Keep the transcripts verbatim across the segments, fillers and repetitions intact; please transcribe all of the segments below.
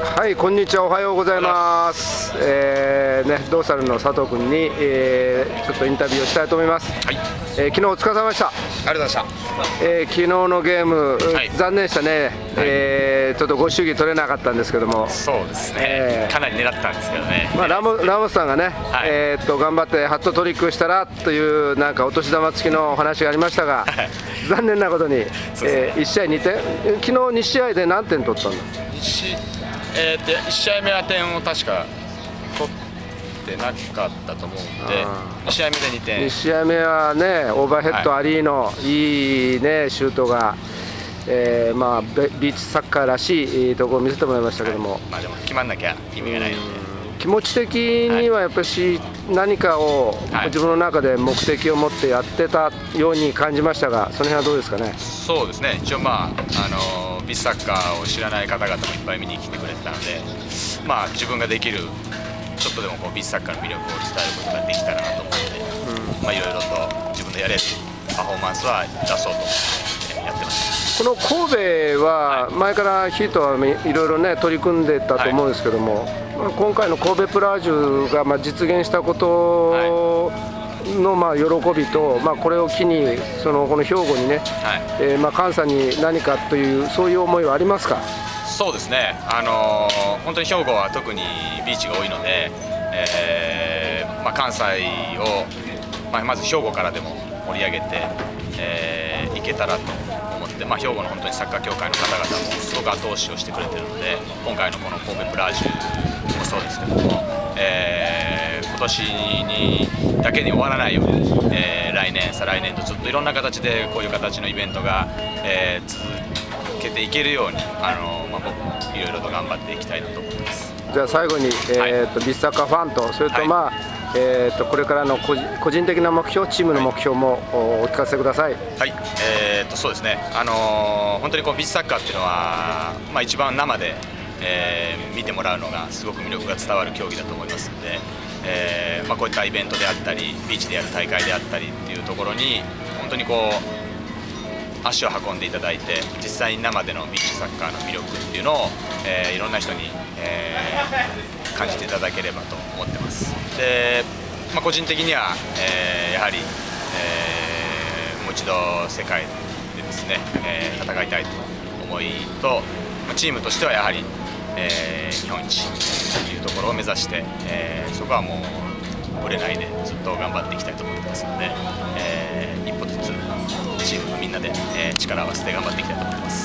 はい、こんにちは、おはようございます。えーね、ドーサルの佐藤君に、えー、ちょっとインタビューをしたいと思います。はい、えー、昨日お疲れ様でした。ありがとうございました。 えー、昨日のゲーム、はい、残念でしたね、はい、えー、ちょっとご祝儀取れなかったんですけども、 そうですね、えー、かなり狙ったんですけどね、 まあ、ラモラモスさんがね、はい、えー、っと頑張ってハットトリックしたらというなんかお年玉付きのお話がありましたが、残念なことに、ねえー、いち試合にてん、昨日に試合で何点取ったんですか？ えー、いち試合目は点を確か取ってなかったと思うんで、に試合目でにてん、 に試合目はね、オーバーヘッドありのいい、ね、シュートが、えーまあ、ビーチサッカーらしいところを見せてもらいましたけども、はい、 まあ、でも決まんなきゃ意味がないので、 気持ち的にはやっぱり何かを自分の中で目的を持ってやってたように感じましたが、その辺はどうですかね？ そうですね、一応、まあ、あのビーチサッカーを知らない方々もいっぱい見に来てくれてたので、まあ、自分ができるちょっとでもこうビーチサッカーの魅力を伝えることができたらなと思うので、うん、まあ、いろいろと自分でやれるパフォーマンスは出そうと思ってやってます。 この神戸は前からヒートはいろいろね取り組んでたと思うんですけども、はい、今回の神戸プラージュがまあ実現したことのまあ喜びと、まあ、これを機にそのこの兵庫にね、はい、えー、まあ関西に何かというそういう思いはありますか？ そうですね、あのー、本当に兵庫は特にビーチが多いので、えーまあ、関西を、まあ、まず兵庫からでも盛り上げて、えー、いけたらと思って、まあ、兵庫の本当にサッカー協会の方々もすごく後押しをしてくれているので、今回のこの神戸プラージュもそうですけども、えー、今年にだけに終わらないように、えー、来年、再来年とずっといろんな形でこういう形のイベントが、えー、続けていけるように、あのまあ、僕もいろいろと頑張っていきたいなと思ってます。 じゃあ最後に、えーとはい、ビーチサッカーファンと、それと、まあ、はい、えーとこれからの個人的な目標、チームの目標もお聞かせください。 はい、えーとそうですね、あのー、本当にこうビーチサッカーっていうのは、まあ、一番生で、えー、見てもらうのがすごく魅力が伝わる競技だと思いますので、えーまあ、こういったイベントであったり、ビーチでやる大会であったりっていうところに、本当にこう、足を運んでいただいて、実際に生でのビーチサッカーの魅力っていうのを、えー、いろんな人に、えー、感じていただければと思ってます。で、まあ、個人的には、えー、やはり、えー、もう一度世界でですね、えー、戦いたいと思いと、チームとしてはやはり、えー、日本一というところを目指して、えー、そこはもうぶれないでずっと頑張っていきたいと思ってますので、えー、一歩ずつチームのみんなで、えー、力を合わせて頑張っていきたいと思ってます。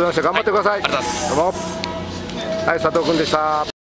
はい、じゃあどうもありがとうございました。頑張ってください。 はい、ありがとうございます。 どうも。はい、佐藤君でした。